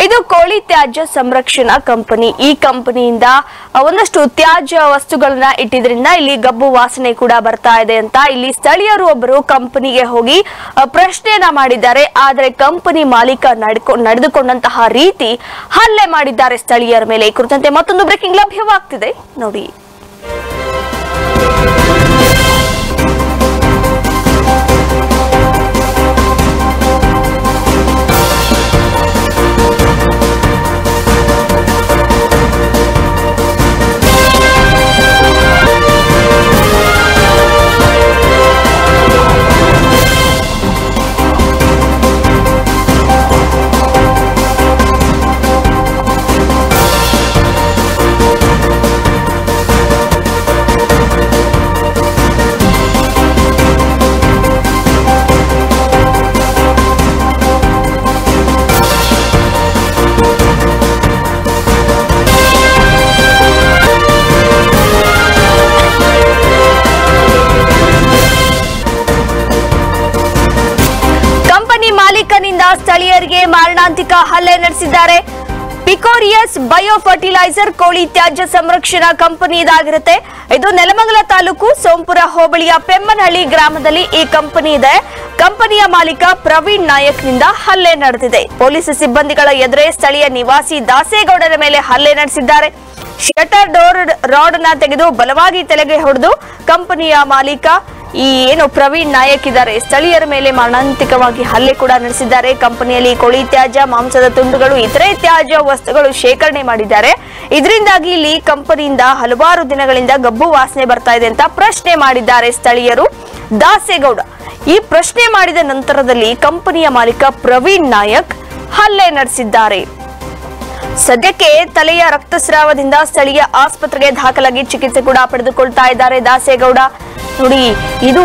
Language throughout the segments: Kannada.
ಇದು ಕೋಳಿ ತ್ಯಾಜ್ಯ ಸಂರಕ್ಷಣಾ ಕಂಪನಿ. ಈ ಕಂಪನಿಯಿಂದ ಒಂದಷ್ಟು ತ್ಯಾಜ್ಯ ವಸ್ತುಗಳನ್ನ ಇಟ್ಟಿದ್ರಿಂದ ಇಲ್ಲಿ ಗಬ್ಬು ವಾಸನೆ ಕೂಡ ಬರ್ತಾ ಇದೆ ಅಂತ ಇಲ್ಲಿ ಸ್ಥಳೀಯರು ಒಬ್ಬರು ಕಂಪನಿಗೆ ಹೋಗಿ ಪ್ರಶ್ನೆಯನ್ನ ಮಾಡಿದ್ದಾರೆ. ಆದರೆ ಕಂಪನಿ ಮಾಲೀಕ ನಡೆದುಕೊಂಡಂತಹ ರೀತಿ ಹಲ್ಲೆ ಮಾಡಿದ್ದಾರೆ ಸ್ಥಳೀಯರ ಮೇಲೆ. ಈ ಕುರಿತಂತೆ ಮತ್ತೊಂದು ಬ್ರೇಕಿಂಗ್ ಲಭ್ಯವಾಗ್ತಿದೆ ನೋಡಿ. ಸ್ಥಳೀಯರಿಗೆ ಮಾರಣಾಂತಿಕ ಹಲ್ಲೆ ನಡೆಸಿದ್ದಾರೆ. ಪಿಕೋರಿಯಸ್ ಬಯೋ ಫರ್ಟಿಲೈಸರ್ ಕೋಳಿ ತ್ಯಾಜ್ಯ ಸಂರಕ್ಷಣಾ ಕಂಪನಿ ಇದಾಗಿರುತ್ತೆ. ಇದು ನೆಲಮಂಗಲ ತಾಲೂಕು ಸೋಂಪುರ ಹೋಬಳಿಯ ಪೆಮ್ಮನಹಳ್ಳಿ ಗ್ರಾಮದಲ್ಲಿ ಈ ಕಂಪನಿ ಇದೆ. ಕಂಪನಿಯ ಮಾಲೀಕ ಪ್ರವೀಣ್ ನಾಯಕ್ ನಿಂದ ಹಲ್ಲೆ ನಡೆದಿದೆ. ಪೊಲೀಸ್ ಸಿಬ್ಬಂದಿಗಳ ಎದುರೇ ಸ್ಥಳೀಯ ನಿವಾಸಿ ದಾಸೇಗೌಡರ ಮೇಲೆ ಹಲ್ಲೆ ನಡೆಸಿದ್ದಾರೆ. ಶಟರ್ ಡೋರ್ ರಾಡ್ ಅನ್ನ ತೆಗೆದು ಬಲವಾಗಿ ತಲೆಗೆ ಹೊಡೆದು ಕಂಪನಿಯ ಮಾಲೀಕ ಪ್ರವೀಣ್ ನಾಯಕ್ ಇದ್ದಾರೆ. ಸ್ಥಳೀಯರ ಮೇಲೆ ಮಾರಣಾಂತಿಕವಾಗಿ ಹಲ್ಲೆ ಕೂಡ ನಡೆಸಿದ್ದಾರೆ. ಕಂಪನಿಯಲ್ಲಿ ಕೋಳಿ ತ್ಯಾಜ್ಯ, ಮಾಂಸದ ತುಂಡುಗಳು, ಇತರೆ ತ್ಯಾಜ್ಯ ವಸ್ತುಗಳು ಶೇಖರಣೆ ಮಾಡಿದ್ದಾರೆ. ಇದರಿಂದಾಗಿ ಇಲ್ಲಿ ಕಂಪನಿಯಿಂದ ಹಲವಾರು ದಿನಗಳಿಂದ ಗಬ್ಬು ವಾಸನೆ ಬರ್ತಾ ಇದೆ ಅಂತ ಪ್ರಶ್ನೆ ಮಾಡಿದ್ದಾರೆ ಸ್ಥಳೀಯರು. ದಾಸೇಗೌಡ ಈ ಪ್ರಶ್ನೆ ಮಾಡಿದ ನಂತರದಲ್ಲಿ ಕಂಪನಿಯ ಮಾಲೀಕ ಪ್ರವೀಣ್ ನಾಯಕ್ ಹಲ್ಲೆ ನಡೆಸಿದ್ದಾರೆ. ಸದ್ಯಕ್ಕೆ ತಲೆಯ ರಕ್ತಸ್ರಾವದಿಂದ ಸ್ಥಳೀಯ ಆಸ್ಪತ್ರೆಗೆ ದಾಖಲಾಗಿ ಚಿಕಿತ್ಸೆ ಕೂಡ ಪಡೆದುಕೊಳ್ತಾ ಇದ್ದಾರೆ ದಾಸೇಗೌಡ. ನೋಡಿ, ಇದು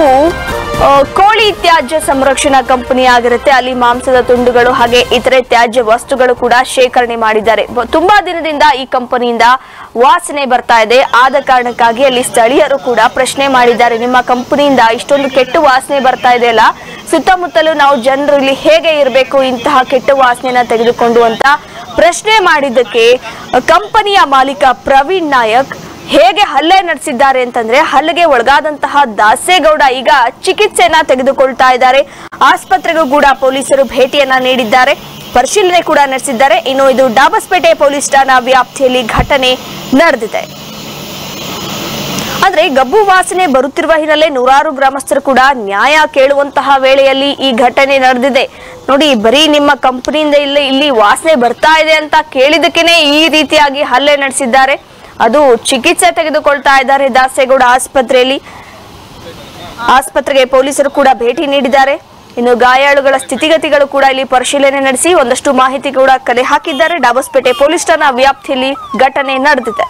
ಕೋಳಿ ತ್ಯಾಜ್ಯ ಸಂರಕ್ಷಣಾ ಕಂಪನಿ ಆಗಿರುತ್ತೆ. ಅಲ್ಲಿ ಮಾಂಸದ ತುಂಡುಗಳು ಹಾಗೆ ಇತರೆ ತ್ಯಾಜ್ಯ ವಸ್ತುಗಳು ಕೂಡ ಶೇಖರಣೆ ಮಾಡಿದ್ದಾರೆ. ತುಂಬಾ ದಿನದಿಂದ ಈ ಕಂಪನಿಯಿಂದ ವಾಸನೆ ಬರ್ತಾ ಇದೆ. ಆದ ಕಾರಣಕ್ಕಾಗಿ ಅಲ್ಲಿ ಸ್ಥಳೀಯರು ಕೂಡ ಪ್ರಶ್ನೆ ಮಾಡಿದ್ದಾರೆ, ನಿಮ್ಮ ಕಂಪನಿಯಿಂದ ಇಷ್ಟೊಂದು ಕೆಟ್ಟ ವಾಸನೆ ಬರ್ತಾ ಇದೆಯಲ್ಲ, ಸುತ್ತಮುತ್ತಲು ನಾವು ಜನರು ಇಲ್ಲಿ ಹೇಗೆ ಇರಬೇಕು ಇಂತಹ ಕೆಟ್ಟ ವಾಸನೆಯನ್ನ ತೆಗೆದುಕೊಂಡು ಅಂತ ಪ್ರಶ್ನೆ ಮಾಡಿದ್ದಕ್ಕೆ ಕಂಪನಿಯ ಮಾಲೀಕ ಪ್ರವೀಣ್ ನಾಯಕ್ ಹೇಗೆ ಹಲ್ಲೆ ನಡೆಸಿದ್ದಾರೆ ಅಂತಂದ್ರೆ, ಹಲ್ಲೆಗೆ ಒಳಗಾದಂತಹ ದಾಸೇಗೌಡ ಈಗ ಚಿಕಿತ್ಸೆಯನ್ನ ತೆಗೆದುಕೊಳ್ತಾ ಇದ್ದಾರೆ. ಆಸ್ಪತ್ರೆಗೂ ಕೂಡ ಪೊಲೀಸರು ಭೇಟಿಯನ್ನ ನೀಡಿದ್ದಾರೆ, ಪರಿಶೀಲನೆ ಕೂಡ ನಡೆಸಿದ್ದಾರೆ. ಇನ್ನು ಇದು ಡಾಬಸ್ಪೇಟೆ ಪೊಲೀಸ್ ಠಾಣಾ ವ್ಯಾಪ್ತಿಯಲ್ಲಿ ಘಟನೆ ನಡೆದಿದೆ. ಆದ್ರೆ ಗಬ್ಬು ವಾಸನೆ ಬರುತ್ತಿರುವ ಹಿನ್ನೆಲೆ ನೂರಾರು ಗ್ರಾಮಸ್ಥರು ಕೂಡ ನ್ಯಾಯ ಕೇಳುವಂತಹ ವೇಳೆಯಲ್ಲಿ ಈ ಘಟನೆ ನಡೆದಿದೆ. ನೋಡಿ, ಬರೀ ನಿಮ್ಮ ಕಂಪನಿಯಿಂದ ಇಲ್ಲಿ ವಾಸನೆ ಬರ್ತಾ ಇದೆ ಅಂತ ಕೇಳಿದಕ್ಕೇನೆ ಈ ರೀತಿಯಾಗಿ ಹಲ್ಲೆ ನಡೆಸಿದ್ದಾರೆ. ಅದು ಚಿಕಿತ್ಸೆ ತೆಗೆದುಕೊಳ್ತಾ ಇದ್ದಾರೆ ದಾಸೇಗೌಡ ಆಸ್ಪತ್ರೆಯಲ್ಲಿ. ಆಸ್ಪತ್ರೆಗೆ ಪೊಲೀಸರು ಕೂಡ ಭೇಟಿ ನೀಡಿದ್ದಾರೆ. ಇನ್ನು ಗಾಯಾಳುಗಳ ಸ್ಥಿತಿಗತಿಗಳು ಕೂಡ ಇಲ್ಲಿ ಪರಿಶೀಲನೆ ನಡೆಸಿ ಒಂದಷ್ಟು ಮಾಹಿತಿ ಕೂಡ ಕಲೆ ಹಾಕಿದ್ದಾರೆ. ಡಾಬಸ್ಪೇಟೆ ಪೊಲೀಸ್ ಠಾಣಾ ವ್ಯಾಪ್ತಿಯಲ್ಲಿ ಘಟನೆ ನಡೆದಿದೆ.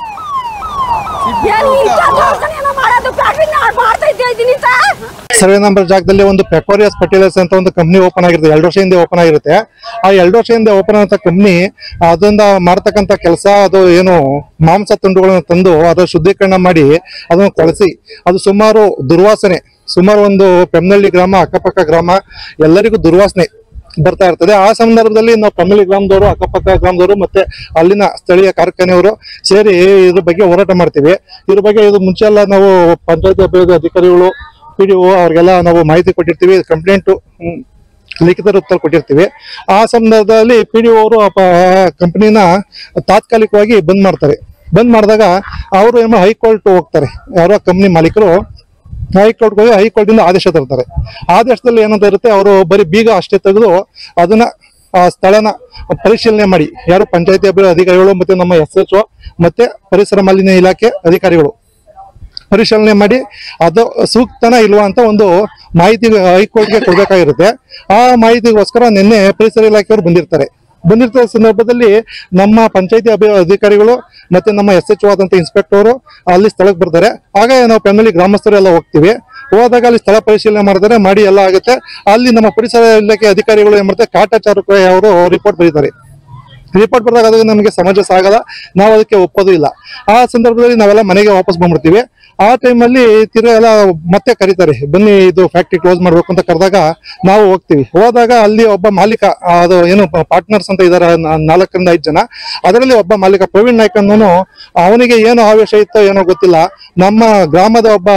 ಸರ್ವೆ ನಂಬರ್ ಜಾಗದಲ್ಲಿ ಒಂದು ಪೆಕೋರಿಯಸ್ ಫರ್ಟಿಲೈಸರ್ಸ್ ಅಂತ ಒಂದು ಕಂಪ್ನಿ ಓಪನ್ ಆಗಿರುತ್ತೆ. 2 ವರ್ಷ ಹಿಂದೆ ಓಪನ್ ಆಗಿರುತ್ತೆ. ಆ 2 ವರ್ಷ ಹಿಂದೆ ಓಪನ್ ಆದಂತ ಕಂಪ್ನಿ ಅದರಿಂದ ಮಾಡ್ತಕ್ಕಂಥ ಕೆಲಸ, ಅದು ಏನು ಮಾಂಸ ತುಂಡುಗಳನ್ನು ತಂದು ಅದರ ಶುದ್ಧೀಕರಣ ಮಾಡಿ ಅದನ್ನು ಕೊಳೆಸಿ ಅದು ಸುಮಾರು ದುರ್ವಾಸನೆ, ಸುಮಾರು ಒಂದು ಪೆಮ್ಮನಹಳ್ಳಿ ಗ್ರಾಮ, ಅಕ್ಕಪಕ್ಕ ಗ್ರಾಮ ಎಲ್ಲರಿಗೂ ದುರ್ವಾಸನೆ ಬರ್ತಾ ಇರ್ತದೆ. ಆ ಸಂದರ್ಭದಲ್ಲಿ ನಾವು ಪೆಮ್ಮನಹಳ್ಳಿ ಗ್ರಾಮದವರು, ಅಕ್ಕಪಕ್ಕ ಗ್ರಾಮದವರು ಮತ್ತೆ ಅಲ್ಲಿನ ಸ್ಥಳೀಯ ಕಾರ್ಖಾನೆಯವರು ಸೇರಿ ಇದ್ರ ಬಗ್ಗೆ ಹೋರಾಟ ಮಾಡ್ತೀವಿ. ಇದ್ರ ಬಗ್ಗೆ ಇದು ಮುಂಚೆ ಎಲ್ಲ ನಾವು ಪಂಚಾಯತ್ ಅಭಿವೃದ್ಧಿ ಅಧಿಕಾರಿಗಳು, PDO ಅವ್ರಿಗೆಲ್ಲ ನಾವು ಮಾಹಿತಿ ಕೊಟ್ಟಿರ್ತೀವಿ, ಕಂಪ್ಲೇಂಟು ಲಿಖಿತ ರೂಪದಲ್ಲಿ ಕೊಟ್ಟಿರ್ತೀವಿ. ಆ ಸಂದರ್ಭದಲ್ಲಿ PDO ಅವರು ಕಂಪನಿನ ತಾತ್ಕಾಲಿಕವಾಗಿ ಬಂದ್ ಮಾಡ್ತಾರೆ. ಬಂದ್ ಮಾಡಿದಾಗ ಅವರು ಏನೋ ಹೈಕೋರ್ಟ್ ಹೋಗ್ತಾರೆ. ಯಾರೋ ಕಂಪ್ನಿ ಮಾಲೀಕರು ಹೈಕೋರ್ಟ್ಗೆ ಹೋಗಿ ಹೈಕೋರ್ಟಿಂದ ಆದೇಶ ತರ್ತಾರೆ. ಆದೇಶದಲ್ಲಿ ಏನಂತ ಇರುತ್ತೆ, ಅವರು ಬರೀ ಬೀಗ ಅಷ್ಟೇ ತೆಗೆದು ಅದನ್ನ ಆ ಸ್ಥಳನ ಪರಿಶೀಲನೆ ಮಾಡಿ, ಯಾರು ಪಂಚಾಯತಿ ಅಭಿವೃದ್ಧಿ ಅಧಿಕಾರಿಗಳು ಮತ್ತೆ ನಮ್ಮ SHO ಮತ್ತೆ ಪರಿಸರ ಮಾಲಿನ್ಯ ಇಲಾಖೆ ಅಧಿಕಾರಿಗಳು ಪರಿಶೀಲನೆ ಮಾಡಿ ಅದು ಸೂಕ್ತನ ಇಲ್ವಾ ಅಂತ ಒಂದು ಮಾಹಿತಿ ಹೈಕೋರ್ಟ್ಗೆ ಕೊಡ್ಬೇಕಾಗಿರುತ್ತೆ. ಆ ಮಾಹಿತಿಗೋಸ್ಕರ ನಿನ್ನೆ ಪರಿಸರ ಇಲಾಖೆಯವರು ಬಂದಿರ್ತಾರೆ. ಸಂದರ್ಭದಲ್ಲಿ ನಮ್ಮ ಪಂಚಾಯತಿ ಅಧಿಕಾರಿಗಳು ಮತ್ತೆ ನಮ್ಮ SHO ಆದಂತ ಇನ್ಸ್ಪೆಕ್ಟರ್ ಅಲ್ಲಿ ಸ್ಥಳಕ್ಕೆ ಬರ್ತಾರೆ. ಆಗ ನಾವು ಪೆಮ್ಮನಹಳ್ಳಿ ಗ್ರಾಮಸ್ಥರು ಎಲ್ಲ ಹೋಗ್ತೀವಿ. ಹೋದಾಗ ಅಲ್ಲಿ ಸ್ಥಳ ಪರಿಶೀಲನೆ ಮಾಡ್ತಾರೆ, ಮಾಡಿ ಎಲ್ಲ ಆಗುತ್ತೆ. ಅಲ್ಲಿ ನಮ್ಮ ಪರಿಸರ ಇಲಾಖೆ ಅಧಿಕಾರಿಗಳು ಏನ್ ಮಾಡ್ತಾರೆ, ಕಾಟಾಚಾರಕ್ಕೆ ಅವರು ರಿಪೋರ್ಟ್ ಬರೀತಾರೆ. ರಿಪೋರ್ಟ್ ಬರೆದಾಗ ಅದು ನಮಗೆ ಸಮಂಜಸ ಆಗಲ್ಲ, ನಾವು ಅದಕ್ಕೆ ಒಪ್ಪೋದು ಇಲ್ಲ. ಆ ಸಂದರ್ಭದಲ್ಲಿ ನಾವೆಲ್ಲ ಮನೆಗೆ ವಾಪಸ್ ಬಂದ್ಬಿಡ್ತೀವಿ. ಆ ಟೈಮಲ್ಲಿ ತಿರ್ಗಾ ಎಲ್ಲ ಮತ್ತೆ ಕರೀತಾರೆ, ಬನ್ನಿ ಇದು ಫ್ಯಾಕ್ಟ್ರಿ ಕ್ಲೋಸ್ ಮಾಡ್ಬೇಕು ಅಂತ ಕರೆದಾಗ ನಾವು ಹೋಗ್ತೀವಿ. ಹೋದಾಗ ಅಲ್ಲಿ ಒಬ್ಬ ಮಾಲೀಕ, ಅದು ಏನು ಪಾರ್ಟ್ನರ್ಸ್ ಅಂತ ಇದಾರೆ 4 ರಿಂದ 5 ಜನ, ಅದರಲ್ಲಿ ಒಬ್ಬ ಮಾಲೀಕ ಪ್ರವೀಣ್ ನಾಯ್ಕ್ ಅನ್ನೋನು, ಅವನಿಗೆ ಏನು ಆವೇಶ ಇತ್ತೋ ಏನೋ ಗೊತ್ತಿಲ್ಲ, ನಮ್ಮ ಗ್ರಾಮದ ಒಬ್ಬ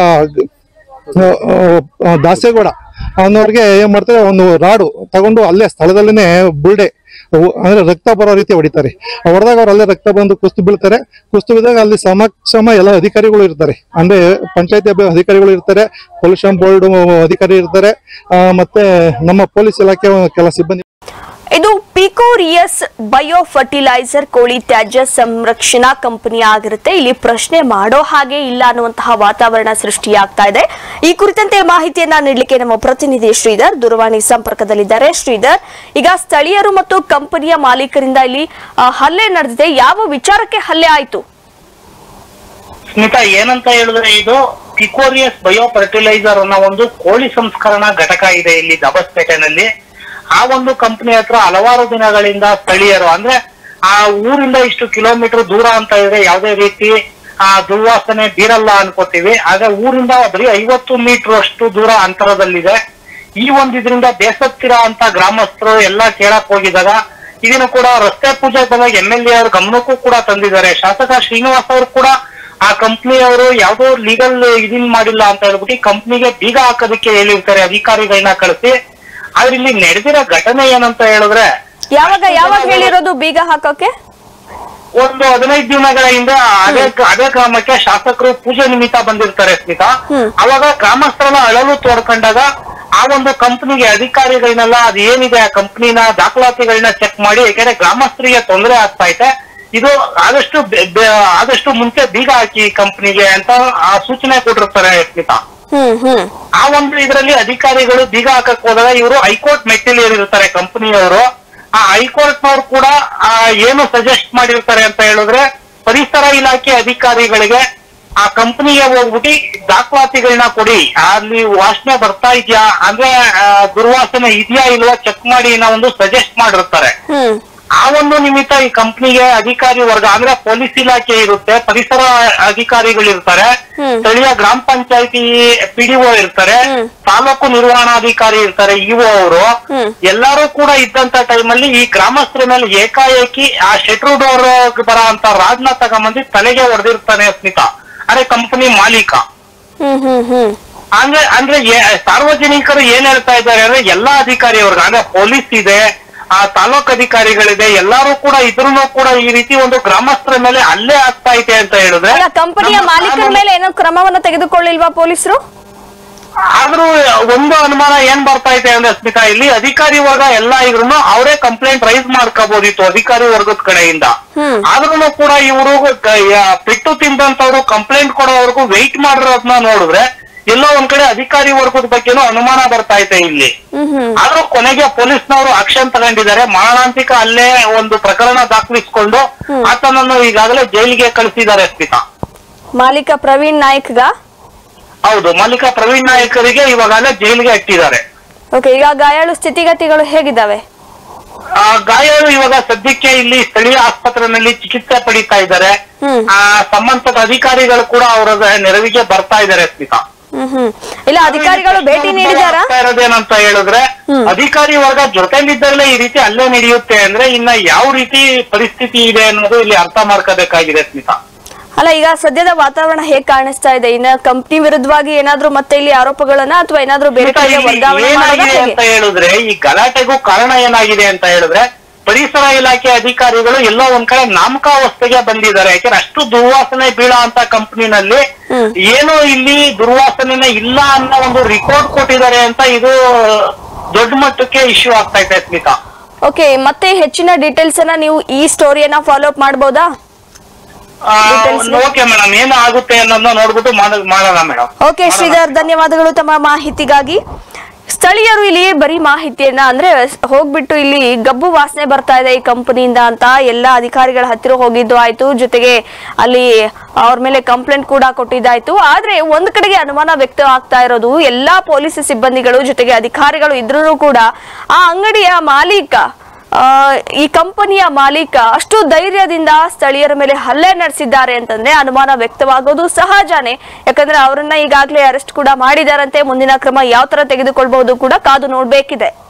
ದಾಸೇಗೌಡ ಅನ್ನೋರ್ಗೆ ಏನ್ ಮಾಡ್ತಾರೆ, ಒಂದು ರಾಡು ತಗೊಂಡು ಅಲ್ಲೇ ಸ್ಥಳದಲ್ಲಿನೇ ಬುಲ್ಡೆ ಅಂದ್ರೆ ರಕ್ತ ಬರೋ ರೀತಿ ಹೊಡಿತಾರೆ. ಹೊಡೆದಾಗ ಅವ್ರು ಅಲ್ಲೇ ರಕ್ತ ಬಂದು ಕುಸ್ತು ಬೀಳ್ತಾರೆ. ಕುಸ್ತು ಬಿದ್ದಾಗ ಅಲ್ಲಿ ಸಮಕ್ಷಮ ಎಲ್ಲ ಅಧಿಕಾರಿಗಳು ಇರ್ತಾರೆ, ಅಂದ್ರೆ ಪಂಚಾಯತಿ ಅಧಿಕಾರಿಗಳು ಇರ್ತಾರೆ, ಪೊಲ್ಯೂಷನ್ ಬೋರ್ಡ್ ಅಧಿಕಾರಿ ಇರ್ತಾರೆ, ಮತ್ತೆ ನಮ್ಮ ಪೊಲೀಸ್ ಇಲಾಖೆ ಕೆಲ ಸಿಬ್ಬಂದಿ. ಇದು ಪಿಕೋರಿಯಸ್ ಬಯೋ ಫರ್ಟಿಲೈಸರ್ ಕೋಳಿ ತ್ಯಾಜ್ಯ ಸಂರಕ್ಷಣಾ ಕಂಪನಿ ಆಗಿರುತ್ತೆ. ಇಲ್ಲಿ ಪ್ರಶ್ನೆ ಮಾಡೋ ಹಾಗೆ ಇಲ್ಲ ಅನ್ನುವಂತಹ ವಾತಾವರಣ ಸೃಷ್ಟಿಯಾಗ್ತಾ ಇದೆ. ಈ ಕುರಿತಂತೆ ಮಾಹಿತಿಯನ್ನ ನೀಡಲಿಕ್ಕೆ ನಮ್ಮ ಪ್ರತಿನಿಧಿ ಶ್ರೀಧರ್ ದೂರವಾಣಿ ಸಂಪರ್ಕದಲ್ಲಿದ್ದಾರೆ. ಶ್ರೀಧರ್, ಈಗ ಸ್ಥಳೀಯರು ಮತ್ತು ಕಂಪನಿಯ ಮಾಲೀಕರಿಂದ ಇಲ್ಲಿ ಹಲ್ಲೆ ನಡೆದಿದೆ. ಯಾವ ವಿಚಾರಕ್ಕೆ ಹಲ್ಲೆ ಆಯಿತು? ಸ್ಮಿತಾ, ಏನಂತ ಹೇಳಿದ್ರೆ ಇದು ಪಿಕೋರಿಯಸ್ ಬಯೋ ಫರ್ಟಿಲೈಸರ್ ಅನ್ನೋ ಒಂದು ಕೋಳಿ ಸಂಸ್ಕರಣಾ ಘಟಕ ಇದೆ ಇಲ್ಲಿ ದಬಸ್ಪೇಟೆನಲ್ಲಿ. ಆ ಒಂದು ಕಂಪನಿ ಹತ್ರ ಹಲವಾರು ದಿನಗಳಿಂದ ಸ್ಥಳೀಯರು, ಅಂದ್ರೆ ಆ ಊರಿಂದ ಇಷ್ಟು ಕಿಲೋಮೀಟರ್ ದೂರ ಅಂತ ಇದೆ, ಯಾವುದೇ ರೀತಿ ದುರ್ವಾಸನೆ ಬೀರಲ್ಲ ಅನ್ಕೋತೀವಿ. ಆದ್ರೆ ಊರಿಂದ ಬರೀ 50 ಮೀಟರ್ ಅಷ್ಟು ದೂರ ಅಂತರದಲ್ಲಿದೆ. ಈ ಇದರಿಂದ ಬೇಸತ್ತಿರ ಅಂತ ಗ್ರಾಮಸ್ಥರು ಎಲ್ಲ ಕೇಳಕ್ ಹೋಗಿದಾಗ ಇದನ್ನು ಕೂಡ ರಸ್ತೆ ಪೂಜೆ ಬಂದಾಗ MLA ಅವ್ರ ಗಮನಕ್ಕೂ ಕೂಡ ತಂದಿದ್ದಾರೆ. ಶಾಸಕ ಶ್ರೀನಿವಾಸ್ ಅವರು ಕೂಡ ಆ ಕಂಪ್ನಿಯವರು ಯಾವುದೋ ಲೀಗಲ್ ಇದನ್ ಮಾಡಿಲ್ಲ ಅಂತ ಹೇಳ್ಬಿಟ್ಟು ಕಂಪ್ನಿಗೆ ಬೀಗ ಹಾಕೋದಕ್ಕೆ ಹೇಳಿರ್ತಾರೆ ಅಧಿಕಾರಿಗಳನ್ನ ಕಳಿಸಿ. ಆದ್ರೆ ಇಲ್ಲಿ ನಡೆದಿರೋ ಘಟನೆ ಏನಂತ ಹೇಳಿದ್ರೆ, ಯಾವಾಗ ಹೇಳಿರೋದು ಬೀಗ ಹಾಕೋಕೆ? ಒಂದು 15 ದಿನಗಳ ಹಿಂದೆ ಅದೇ ಗ್ರಾಮಕ್ಕೆ ಶಾಸಕರು ಪೂಜೆ ನಿಮಿತ್ತ ಬಂದಿರ್ತಾರೆ ಸ್ಮಿತಾ. ಅವಾಗ ಗ್ರಾಮಸ್ಥರೆಲ್ಲ ಅಳಲು ತೋಡ್ಕೊಂಡಾಗ ಆ ಒಂದು ಕಂಪನಿಗೆ ಅಧಿಕಾರಿಗಳನ್ನೆಲ್ಲ ಅದು ಏನಿದೆ ಆ ಕಂಪನಿನ ದಾಖಲಾತಿಗಳನ್ನ ಚೆಕ್ ಮಾಡಿ, ಯಾಕಂದ್ರೆ ಗ್ರಾಮಸ್ಥರಿಗೆ ತೊಂದರೆ ಆಗ್ತಾ ಇದೆ, ಇದು ಆದಷ್ಟು ಮುಂಚೆ ಬೀಗ ಹಾಕಿ ಕಂಪನಿಗೆ ಅಂತ ಆ ಸೂಚನೆ ಕೊಟ್ಟಿರ್ತಾರೆ ಸ್ಮಿತಾ. ಆ ಒಂದು ಇದರಲ್ಲಿ ಅಧಿಕಾರಿಗಳು ಬೀಗ ಹಾಕಕ್ ಹೋದಾಗ ಇವರು ಹೈಕೋರ್ಟ್ ಮೆಟ್ಟಿಲೇರಿರ್ತಾರೆ ಕಂಪನಿಯವರು. ಆ ಹೈಕೋರ್ಟ್ ನವರು ಕೂಡ ಏನು ಸಜೆಸ್ಟ್ ಮಾಡಿರ್ತಾರೆ ಅಂತ ಹೇಳಿದ್ರೆ, ಪರಿಸರ ಇಲಾಖೆ ಅಧಿಕಾರಿಗಳಿಗೆ ಆ ಕಂಪನಿಗೆ ಹೋಗ್ಬಿಟ್ಟು ದಾಖಲಾತಿಗಳನ್ನ ಕೊಡಿ, ಅಲ್ಲಿ ವಾಸನೆ ಬರ್ತಾ ಇದೆಯಾ ಅಂದ್ರೆ ದುರ್ವಾಸನೆ ಇದೆಯಾ ಇಲ್ವಾ ಚೆಕ್ ಮಾಡಿ ಅನ್ನೋ ಒಂದು ಸಜೆಸ್ಟ್ ಮಾಡಿರ್ತಾರೆ. ಆ ಒಂದು ನಿಮಿತ್ತ ಈ ಕಂಪನಿಗೆ ಅಧಿಕಾರಿ ವರ್ಗ ಅಂದ್ರೆ ಪೊಲೀಸ್ ಇಲಾಖೆ ಇರುತ್ತೆ, ಪರಿಸರ ಅಧಿಕಾರಿಗಳಿರ್ತಾರೆ, ಸ್ಥಳೀಯ ಗ್ರಾಮ ಪಂಚಾಯತಿ PDO ಇರ್ತಾರೆ, ತಾಲೂಕು ನಿರ್ವಹಣಾಧಿಕಾರಿ ಇರ್ತಾರೆ, EO ಅವರು ಎಲ್ಲರೂ ಕೂಡ ಇದ್ದಂತ ಟೈಮಲ್ಲಿ ಈ ಗ್ರಾಮಸ್ಥರ ಮೇಲೆ ಏಕಾಏಕಿ ಆ ಶೆಟ್ರು ಡೋರ್ ಬರೋ ಅಂತ ರಾಡ್ನ ತಗೊಂಬಂದು ತಲೆಗೆ ಹೊಡೆದಿರ್ತಾನೆ ಸ್ಮಿತಾ, ಅರೆ ಕಂಪನಿ ಮಾಲೀಕ. ಅಂದ್ರೆ ಸಾರ್ವಜನಿಕರು ಏನ್ ಹೇಳ್ತಾ ಇದ್ದಾರೆ ಅಂದ್ರೆ ಎಲ್ಲಾ ಅಧಿಕಾರಿ ವರ್ಗ ಅಂದ್ರೆ ಪೊಲೀಸ್ ಇದೆ, ಆ ತಾಲೂಕು ಅಧಿಕಾರಿಗಳಿದೆ, ಎಲ್ಲರೂ ಕೂಡ ಇದ್ರೂ ಕೂಡ ಈ ರೀತಿ ಒಂದು ಗ್ರಾಮಸ್ಥರ ಮೇಲೆ ಹಲ್ಲೆ ಆಗ್ತಾ ಇದೆ ಅಂತ ಹೇಳಿದ್ರೆ ಕಂಪನಿಯ ಮಾಲೀಕರ ಮೇಲೆ ಏನೋ ಕ್ರಮವನ್ನು ತೆಗೆದುಕೊಳ್ಳಿಲ್ವಾ ಪೊಲೀಸರು? ಆದ್ರೂ ಒಂದು ಅನುಮಾನ ಏನ್ ಬರ್ತಾ ಇದೆ ಅಂದ್ರೆ ಸ್ಮಿತಾ, ಇಲ್ಲಿ ಅಧಿಕಾರಿ ವರ್ಗ ಎಲ್ಲ ಇದ್ರು ಅವರೇ ಕಂಪ್ಲೇಂಟ್ ರೈಸ್ ಮಾಡ್ಕೋಬಹುದಿತ್ತು ಅಧಿಕಾರಿ ವರ್ಗದ ಕಡೆಯಿಂದ. ಆದ್ರೂ ಕೂಡ ಇವರು ಪೆಟ್ಟು ತಿಂದಂತವ್ರು ಕಂಪ್ಲೇಂಟ್ ಕೊಡೋವರೆಗೂ ವೆಯ್ಟ್ ಮಾಡಿರೋದನ್ನ ನೋಡಿದ್ರೆ ಎಲ್ಲೋ ಒಂದ್ ಕಡೆ ಅಧಿಕಾರಿ ವರ್ಗದ ಬಗ್ಗೆನೂ ಅನುಮಾನ ಬರ್ತಾ ಇದೆ ಇಲ್ಲಿ. ಆದ್ರೂ ಕೊನೆಗೆ ಪೊಲೀಸ್ನವರು ಆಕ್ಷನ್ ತಗೊಂಡಿದ್ದಾರೆ, ಮಾರಣಾಂತಿಕ ಅಲ್ಲೇ ಒಂದು ಪ್ರಕರಣ ದಾಖಲಿಸಿಕೊಂಡು ಆತನನ್ನು ಈಗಾಗಲೇ ಜೈಲಿಗೆ ಕಳಿಸಿದ್ದಾರೆ ಸ್ಮಿತಾ. ಮಾಲೀಕ ಪ್ರವೀಣ್ ನಾಯ್ಕ್ಗ? ಹೌದು, ಮಾಲೀಕ ಪ್ರವೀಣ್ ನಾಯ್ಕರಿಗೆ ಇವಾಗಲೇ ಜೈಲಿಗೆ ಇಟ್ಟಿದ್ದಾರೆ. ಓಕೆ, ಈಗ ಗಾಯಾಳು ಸ್ಥಿತಿಗತಿಗಳು ಹೇಗಿದ್ದಾವೆ? ಗಾಯಾಳು ಇವಾಗ ಸದ್ಯಕ್ಕೆ ಇಲ್ಲಿ ಸ್ಥಳೀಯ ಆಸ್ಪತ್ರೆಯಲ್ಲಿ ಚಿಕಿತ್ಸೆ ಪಡಿತಾ ಇದ್ದಾರೆ. ಸಂಬಂಧಪಟ್ಟ ಅಧಿಕಾರಿಗಳು ಕೂಡ ಅವರ ನೆರವಿಗೆ ಬರ್ತಾ ಇದ್ದಾರೆ ಸ್ಮಿತಾ. ಇಲ್ಲ, ಅಧಿಕಾರಿಗಳು ಭೇಟಿ ನೀಡಿದಾರಾ? ಇರೋದೇನಂತ ಹೇಳಿದ್ರೆ, ಅಧಿಕಾರಿ ವರ್ಗ ಜೊತೆಲಿದ್ದರಲ್ಲೇ ಈ ರೀತಿ ಅಲ್ಲೇ ನಡೆಯುತ್ತೆ ಅಂದ್ರೆ ಇನ್ನ ಯಾವ ರೀತಿ ಪರಿಸ್ಥಿತಿ ಇದೆ ಅನ್ನೋದು ಇಲ್ಲಿ ಅರ್ಥ ಮಾಡ್ಕೋಬೇಕಾಗಿದೆ ಸ್ಮಿತಾ. ಅಲ್ಲ, ಈಗ ಸದ್ಯದ ವಾತಾವರಣ ಹೇಗ್ ಕಾಣಿಸ್ತಾ ಇದೆ? ಇನ್ನ ಕಂಪನಿ ವಿರುದ್ಧವಾಗಿ ಏನಾದ್ರು ಮತ್ತೆ ಇಲ್ಲಿ ಆರೋಪಗಳನ್ನ ಅಥವಾ ಏನಾದ್ರು ಬೇರೆ ಏನಾಗಿದೆ ಅಂತ ಹೇಳಿದ್ರೆ, ಈ ಗಲಾಟೆಗೂ ಕಾರಣ ಏನಾಗಿದೆ ಅಂತ ಹೇಳಿದ್ರೆ, ಪರಿಸರ ಇಲಾಖೆ ಅಧಿಕಾರಿಗಳು ಎಲ್ಲೋ ಒಂದ್ ಕಡೆ ನಾಮಕಾವಸ್ಥೆಗೆ ಬಂದಿದ್ದಾರೆ. ಯಾಕಂದ್ರೆ ಅಷ್ಟು ದುರ್ವಾಸನೆ ಬೀಳೋ ಅಂತ ಕಂಪನಿನಲ್ಲಿ ಏನು ಇಲ್ಲಿ ದುರ್ವಾಸನೆ ಇಲ್ಲ ಅನ್ನೋ ಒಂದು ರಿಪೋರ್ಟ್ ಕೊಟ್ಟಿದ್ದಾರೆ ಅಂತ ಇದು ದೊಡ್ಡ ಮಟ್ಟಕ್ಕೆ ಇಶ್ಯೂ ಆಗ್ತಾ ಇದೆ ಸ್ಮಿತಾ. ಓಕೆ, ಮತ್ತೆ ಹೆಚ್ಚಿನ ಡೀಟೇಲ್ಸ್ ಅನ್ನ ನೀವು ಈ ಸ್ಟೋರಿಯನ್ನ ಫಾಲೋ ಅಪ್ ಮಾಡಬಹುದಾ? ಓಕೆ ಮೇಡಮ್, ಏನು ಆಗುತ್ತೆ ಅನ್ನೋದನ್ನ ನೋಡ್ಬಿಟ್ಟು ಮಾಡೋಣ ಮೇಡಮ್. ಓಕೆ ಶ್ರೀಧರ್, ಧನ್ಯವಾದಗಳು ತಮ್ಮ ಮಾಹಿತಿಗಾಗಿ. ಸ್ಥಳೀಯರು ಇಲ್ಲಿ ಬರೀ ಮಾಹಿತಿಯನ್ನ ಅಂದ್ರೆ ಹೋಗ್ಬಿಟ್ಟು ಇಲ್ಲಿ ಗಬ್ಬು ವಾಸನೆ ಬರ್ತಾ ಇದೆ ಈ ಕಂಪನಿಯಿಂದ ಅಂತ ಎಲ್ಲಾ ಅಧಿಕಾರಿಗಳ ಹತ್ತಿರ ಹೋಗಿದ್ದು ಆಯ್ತು, ಜೊತೆಗೆ ಅಲ್ಲಿ ಅವ್ರ ಮೇಲೆ ಕಂಪ್ಲೇಂಟ್ ಕೂಡ ಕೊಟ್ಟಿದ್ದಾಯ್ತು. ಆದ್ರೆ ಒಂದ್ ಕಡೆಗೆ ಅನುಮಾನ ವ್ಯಕ್ತ ಆಗ್ತಾ ಇರೋದು, ಎಲ್ಲಾ ಪೊಲೀಸ್ ಸಿಬ್ಬಂದಿಗಳು ಜೊತೆಗೆ ಅಧಿಕಾರಿಗಳು ಇದ್ರೂ ಕೂಡ ಆ ಅಂಗಡಿಯ ಮಾಲೀಕ ಈ ಕಂಪನಿಯ ಮಾಲೀಕ ಅಷ್ಟು ಧೈರ್ಯದಿಂದ ಸ್ಥಳೀಯರ ಮೇಲೆ ಹಲ್ಲೆ ನಡೆಸಿದ್ದಾರೆ ಅಂತಂದ್ರೆ ಅನುಮಾನ ವ್ಯಕ್ತವಾಗೋದು ಸಹಜನೇ. ಯಾಕಂದ್ರೆ ಅವರನ್ನ ಈಗಾಗಲೇ ಅರೆಸ್ಟ್ ಕೂಡ ಮಾಡಿದಾರಂತೆ. ಮುಂದಿನ ಕ್ರಮ ಯಾವ ತರ ತೆಗೆದುಕೊಳ್ಬಹುದು ಕೂಡ ಕಾದು ನೋಡ್ಬೇಕಿದೆ.